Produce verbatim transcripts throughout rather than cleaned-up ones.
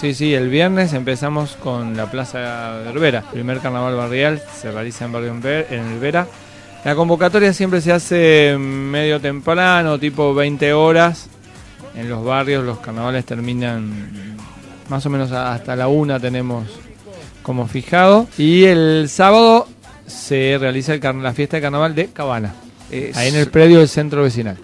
sí, sí, el viernes empezamos con la Plaza de Herbera. El primer carnaval barrial se realiza en Barrio Enver- en Herbera. La convocatoria siempre se hace medio temprano, tipo veinte horas. En los barrios los carnavales terminan más o menos hasta la una, tenemos como fijado. Y el sábado se realiza el carna- la fiesta de carnaval de Cabana, es... ahí en el predio del centro vecinal.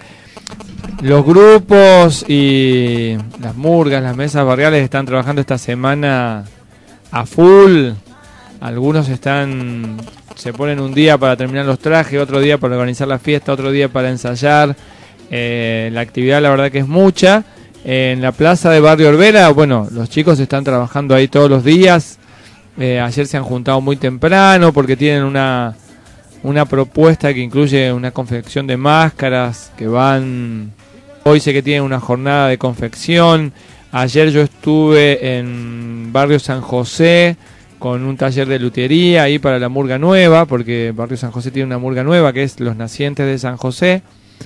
Los grupos y las murgas, las mesas barriales están trabajando esta semana a full. Algunos están, se ponen un día para terminar los trajes, otro día para organizar la fiesta, otro día para ensayar. Eh, la actividad la verdad que es mucha. En la plaza de Barrio Herbera, bueno, los chicos están trabajando ahí todos los días. Eh, ayer se han juntado muy temprano porque tienen una, una propuesta que incluye una confección de máscaras que van... Hoy sé que tienen una jornada de confección. Ayer yo estuve en Barrio San José con un taller de lutería ahí para la murga nueva, porque Barrio San José tiene una murga nueva que es Los Nacientes de San José.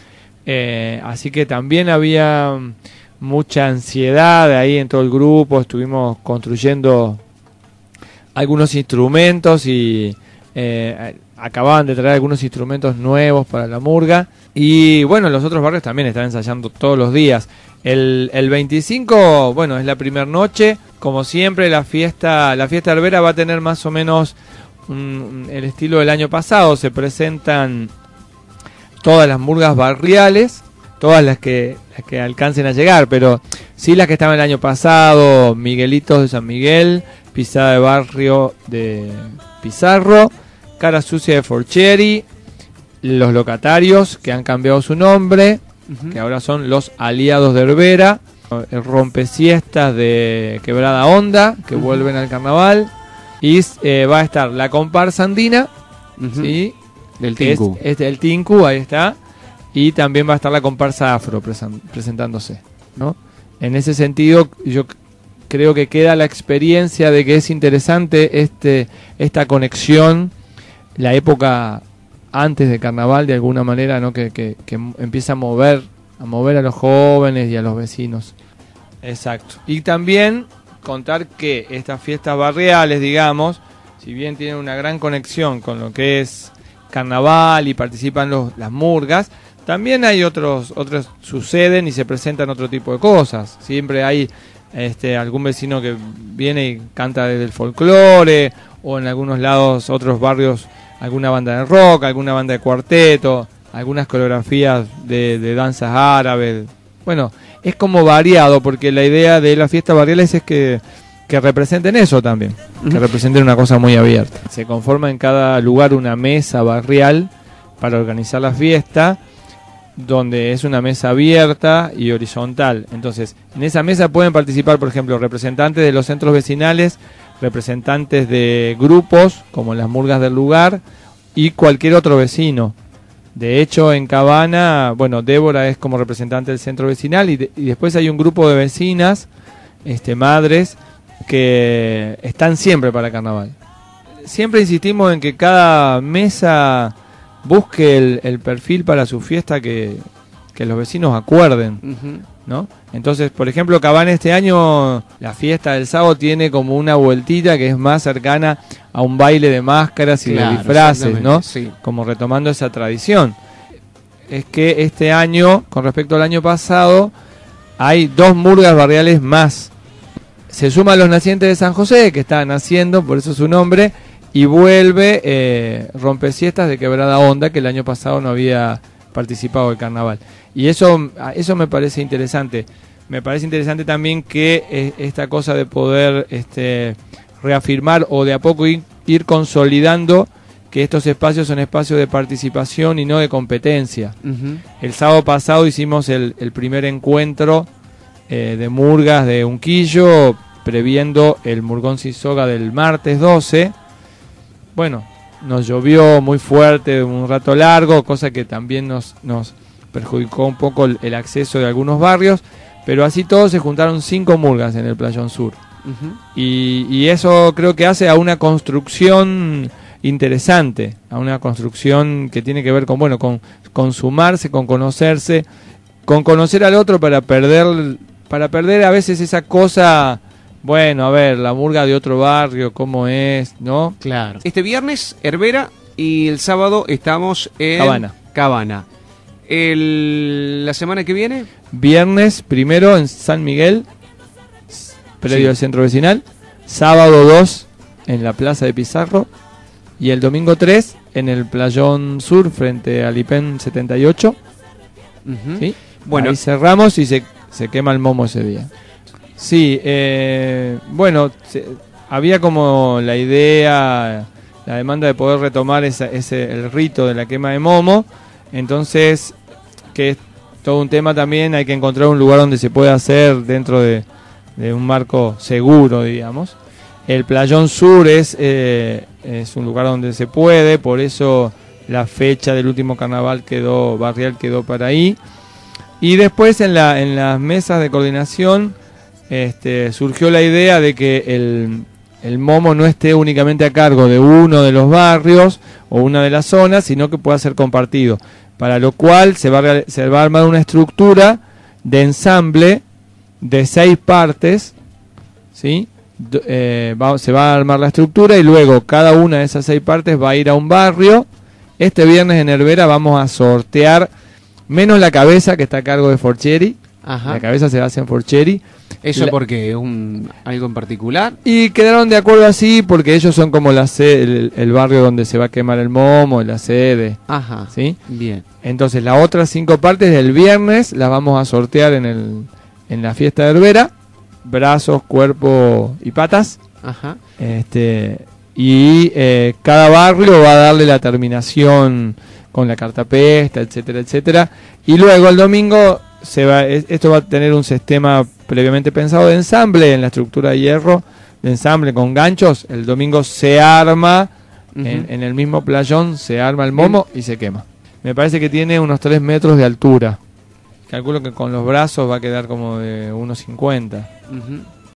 Eh, así que también había mucha ansiedad ahí en todo el grupo. Estuvimos construyendo algunos instrumentos y eh, acababan de traer algunos instrumentos nuevos para la murga. Y bueno, los otros barrios también están ensayando todos los días. El, el veinticinco, bueno, es la primera noche. Como siempre, la fiesta la fiesta Herbera va a tener más o menos un, el estilo del año pasado. Se presentan todas las murgas barriales, todas las que, las que alcancen a llegar, pero sí las que estaban el año pasado: Miguelitos de San Miguel, Pisada de Barrio de Pizarro, Cara Sucia de Forcheri, Los Locatarios, que han cambiado su nombre, uh-huh. que ahora son Los Aliados de Herbera, el Rompesiestas de Quebrada Honda, que uh-huh. vuelven al carnaval, y eh, va a estar la comparsa andina, uh-huh. ¿sí? del Tinku. Es, es del Tinku, ahí está, y también va a estar la comparsa afro presen- presentándose, ¿no? En ese sentido, yo creo que queda la experiencia de que es interesante este esta conexión, la época antes de carnaval de alguna manera, ¿no? que, que, que empieza a mover a mover a los jóvenes y a los vecinos. Exacto. Y también contar que estas fiestas barriales, digamos, si bien tienen una gran conexión con lo que es carnaval y participan los, las murgas, también hay otros otros suceden y se presentan otro tipo de cosas. Siempre hay este algún vecino que viene y canta desde el folclore, o en algunos lados, otros barrios, alguna banda de rock, alguna banda de cuarteto, algunas coreografías de, de danzas árabes. Bueno, es como variado, porque la idea de las fiestas barriales es que, que representen eso también, uh-huh. que representen una cosa muy abierta. Se conforma en cada lugar una mesa barrial para organizar la fiesta, donde es una mesa abierta y horizontal. Entonces, en esa mesa pueden participar, por ejemplo, representantes de los centros vecinales, representantes de grupos como las murgas del lugar y cualquier otro vecino. De hecho, en Cabana, bueno, Débora es como representante del centro vecinal, y, de, y después hay un grupo de vecinas, este, madres, que están siempre para carnaval. Siempre insistimos en que cada mesa busque el, el perfil para su fiesta que, que los vecinos acuerden, uh-huh. ¿no? Entonces, por ejemplo, Cabana este año, la fiesta del sábado tiene como una vueltita que es más cercana a un baile de máscaras y claro, de disfraces, ¿no? Sí. Como retomando esa tradición. Es que este año, con respecto al año pasado, hay dos murgas barriales más. Se suman Los Nacientes de San José, que están naciendo, por eso su nombre, y vuelve eh, Rompesiestas de Quebrada Honda, que el año pasado no había participado del carnaval. Y eso, eso me parece interesante. Me parece interesante también que eh, esta cosa de poder este, reafirmar o de a poco ir, ir consolidando que estos espacios son espacios de participación y no de competencia. Uh-huh. El sábado pasado hicimos el, el primer encuentro eh, de murgas de Unquillo, previendo el Murgón Sisoga del martes doce. Bueno, nos llovió muy fuerte un rato largo, cosa que también nos, nos perjudicó un poco el, el acceso de algunos barrios, pero así todos se juntaron cinco murgas en el Playón Sur. Uh-huh. y, y eso creo que hace a una construcción interesante, a una construcción que tiene que ver con, bueno, con, con sumarse, con conocerse, con conocer al otro para perder, para perder a veces esa cosa bueno, a ver, la murga de otro barrio, ¿cómo es? ¿No? Claro. Este viernes, Herbera, y el sábado estamos en... Cabana. Cabana. El... ¿La semana que viene? Viernes primero en San Miguel, predio Sí. del centro vecinal. Sábado dos en la Plaza de Pizarro. Y el domingo tres en el Playón Sur, frente al I P E N setenta y ocho. Uh-huh. ¿Sí? Bueno. Ahí cerramos y se, se quema el momo ese día. Sí, eh, bueno, se, había como la idea, la demanda de poder retomar esa, ese el rito de la quema de momo. Entonces, que es todo un tema también, hay que encontrar un lugar donde se pueda hacer dentro de, de un marco seguro, digamos. El Playón Sur es, eh, es un lugar donde se puede, por eso la fecha del último carnaval quedó barrial quedó para ahí. Y después en, la, en las mesas de coordinación este, surgió la idea de que el, el momo no esté únicamente a cargo de uno de los barrios o una de las zonas, sino que pueda ser compartido. Para lo cual se va a, se va a armar una estructura de ensamble de seis partes, ¿sí? Eh, va, se va a armar la estructura y luego cada una de esas seis partes va a ir a un barrio. Este viernes en Herbera vamos a sortear, menos la cabeza que está a cargo de Forcheri. Ajá. La cabeza se hace en Forcheri. ¿Eso la, porque un algo en particular? Y quedaron de acuerdo así porque ellos son como la sede, el, el barrio donde se va a quemar el momo, la sede. Ajá. ¿Sí? Bien. Entonces las otras cinco partes del viernes las vamos a sortear en, el, en la fiesta de Herbera. Brazos, cuerpo y patas. Ajá. Este, y eh, cada barrio va a darle la terminación con la cartapesta, etcétera, etcétera. Y luego el domingo se va, esto va a tener un sistema previamente pensado de ensamble en la estructura de hierro, de ensamble con ganchos. El domingo se arma, uh-huh. en, en el mismo playón, se arma el momo y se quema. Me parece que tiene unos tres metros de altura. Calculo que con los brazos va a quedar como de uno cincuenta. Uh-huh.